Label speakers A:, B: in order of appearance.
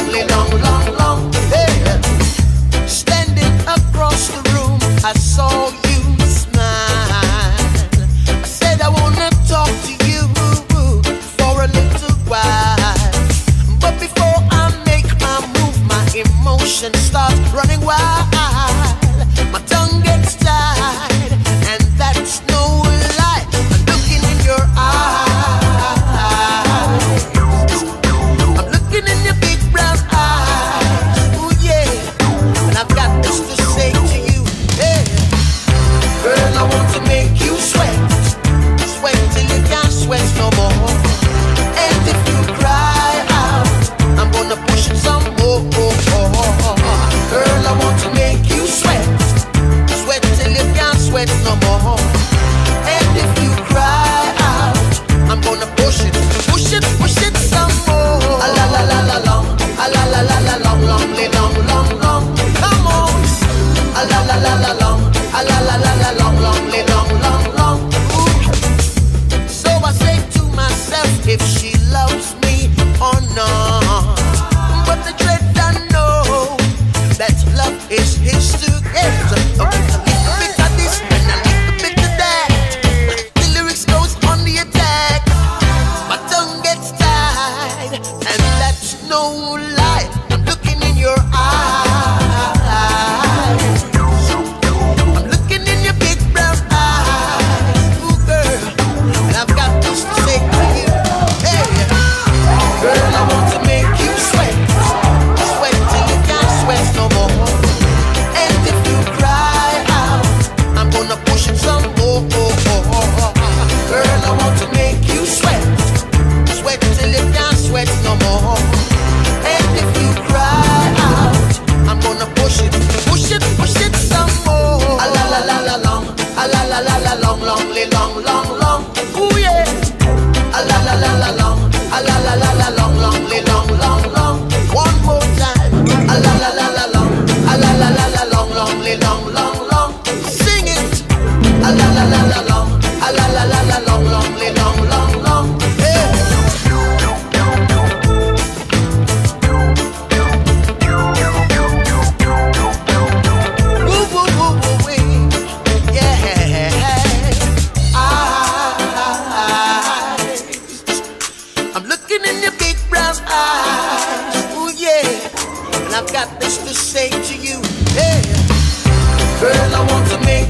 A: long, long, long. Hey. Standing across the room, I saw you smile. I said I wanna talk to you for a little while. But before I make my move, my emotions start running wild. My tongue gets tied, and that's no lie. I'm looking in your eyes. I'm looking in your big brown eyes. Ooh yeah, and I've got this to say to you. Hey, girl, I want to make you sweat, sweat till you can't sweat no more. And if you cry out, I'm gonna push it some more. Girl, I want to make you sweat, sweat till you can't sweat no more. And if you cry out, I'm gonna push it some more. A la la la la long, a la la la la long, long, long, long, long. Come on. A la la la la long, a la la la la long, long, long, long, long. Ooh. So I say to myself, if she loves me or not. But the dread I know that love is his to get. A little bit of this and a little bit of that. The lyrics goes on the attack. My tongue gets tied, and that's no lie. I'm looking in your eyes. I'm looking in your big brown eyes. Ooh, girl, and I've got this to say to you. Hey, girl, I want to make you sweat, sweat till you can't sweat no more. And if you cry out, I'm gonna push it some more. Girl, I want to make you sweat, sweat till you can't sweat no more. And if you cry out, I'm gonna push it some more. A la la la la long, a la la la la long, long, long, long, long. Ooh yeah. A la la la la long, a la la la la long, long, long, long, long. One more time. A la la la la long, a la la la la long, long, long, long, long. Sing it. A la la la la long, a la la la la long, long, long, long, long. Yeah. Woo woo woo woo wee. Yeah. I'm looking in your big brown eyes. Ooh yeah. And I've got this to say to you. Yeah. Girl, I want to make